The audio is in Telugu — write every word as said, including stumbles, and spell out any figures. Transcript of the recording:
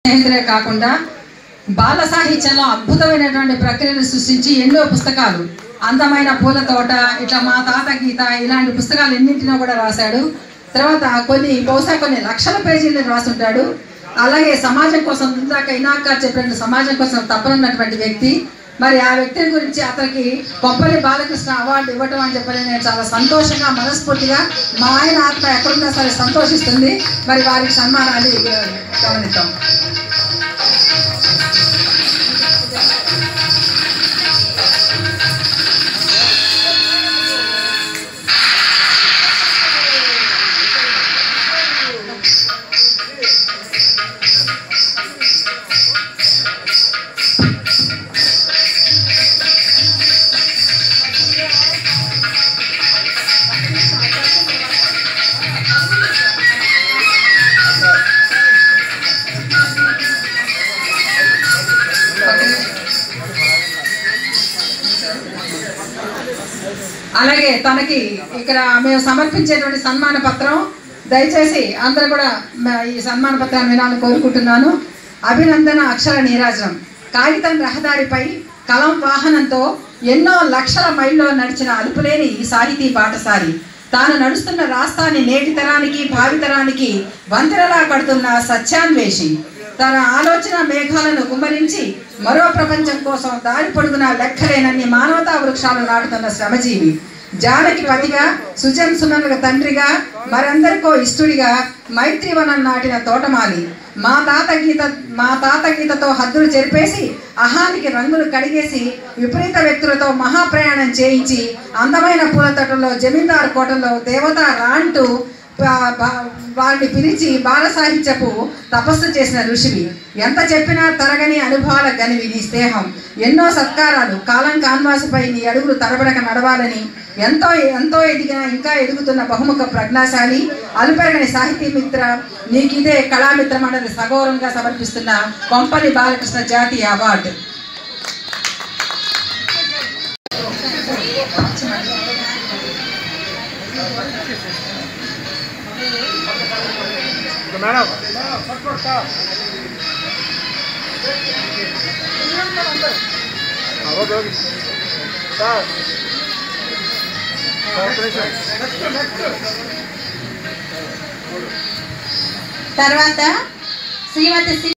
స్నేహితులే కాకుండా బాల సాహిత్యంలో అద్భుతమైనటువంటి ప్రక్రియను సృష్టించి ఎన్నో పుస్తకాలు, అందమైన పూల తోట, ఇట్లా మా తాత గీత, ఇలాంటి పుస్తకాలు ఎన్నింటినో కూడా రాశాడు. తర్వాత కొన్ని బహుశా కొన్ని లక్షల పేజీలు రాసుంటాడు. అలాగే సమాజం కోసం, ఇందాక ఇనాక చెప్పినట్టు సమాజం కోసం తప్పనున్నటువంటి వ్యక్తి. మరి ఆ వ్యక్తిని గురించి అతనికి కొప్పలి బాలకృష్ణ అవార్డు ఇవ్వటం అని చెప్పని నేను చాలా సంతోషంగా, మనస్ఫూర్తిగా మా ఆయన ఆత్మ ఎక్కడున్నా సరే సంతోషిస్తుంది. మరి వారికి సన్మానాన్ని గమనిద్దాం. అలాగే తనకి ఇక్కడ మేము సమర్పించేటువంటి సన్మాన పత్రం, దయచేసి అందరూ కూడా ఈ సన్మాన పత్రాన్ని వినాలని కోరుకుంటున్నాను. అభినందన అక్షర నీరాజనం. కాగితం రహదారిపై కలం వాహనంతో ఎన్నో లక్షల మైల్లో నడిచిన అలుపులేని ఈ సాహితీ పాఠశాలి, తాను నడుస్తున్న రాష్ట్రాన్ని నేటి తరానికి భావితరానికి వంతెనలా కడుతున్న సత్యాన్వేషి, తన ఆలోచన మేఘాలను కుమ్మరించి మరో ప్రపంచం కోసం దారి పొడుగున లెక్కలేనన్ని మానవతా వృక్షాలు నాటుతున్న శ్రమజీవి, జానకి పతిగా, సుజన్ సుమన్ల తండ్రిగా, మరందరికో ఇష్టుడిగా మైత్రివనం నాటిన తోటమాలి, మా తాత గీత మా తాత గీతతో హద్దులు చెరిపేసి అహానికి రంగులు కడిగేసి విపరీత వ్యక్తులతో మహాప్రయాణం చేయించి అందమైన పూల తోటల్లో, జమీందారు కోటల్లో దేవత రాంటూ వారిని పిలిచి బాల సాహిత్యపు తపస్సు చేసిన ఋషివి, ఎంత చెప్పినా తరగని అనుభవాల గనివి నీ స్నేహం, ఎన్నో సత్కారాలు, కాలం కాన్వాసుపై నీ అడుగులు తడబడక నడవాలని, ఎంతో ఎంతో ఎదిగిన ఇంకా ఎదుగుతున్న బహుముఖ ప్రజ్ఞాశాలి, అలుపెరగని సాహితీ మిత్ర, నీకిదే కళామిత్ర మండలి సగౌరవంగా సమర్పిస్తున్న కొంపలి బాలకృష్ణ జాతీయ అవార్డు. మేడం తర్వాత శ్రీమతి